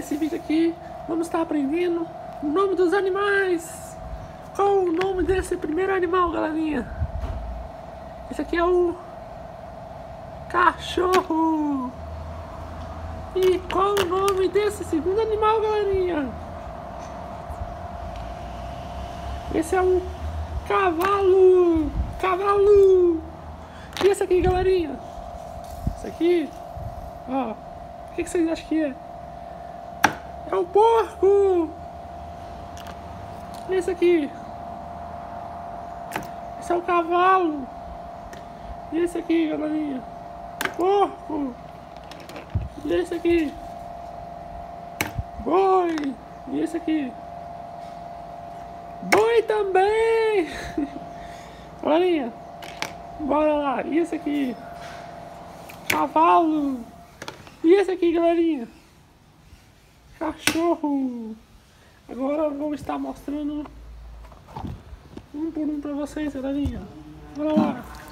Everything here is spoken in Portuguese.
nesse vídeo aqui vamos estar aprendendo o nome dos animais. Qual o nome desse primeiro animal, galerinha? Esse aqui é o cachorro. E qual o nome desse segundo animal, galerinha? Esse é o cavalo. Cavalo. E esse aqui, galerinha? Esse aqui, ó, o que vocês acham que é? É o porco. E esse aqui? Esse é o cavalo. E esse aqui, galerinha? Porco. E esse aqui? Boi. E esse aqui? Boi também. Galerinha, bora lá. E esse aqui? Cavalo. E esse aqui, galerinha? Cachorro. Agora eu vou estar mostrando um por um pra vocês, galerinha. Bora lá.